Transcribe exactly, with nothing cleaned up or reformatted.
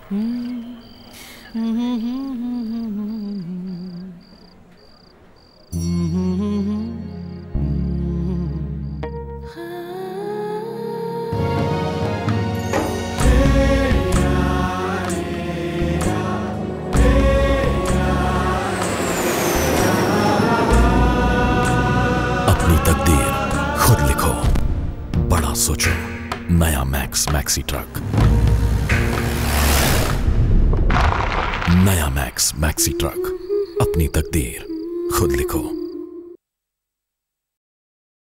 अपनी तकदीर खुद लिखो, बड़ा सोचो। नया मैक्स मैक्सी ट्रक। नया मैक्स मैक्सी ट्रक, अपनी तकदीर खुद लिखो।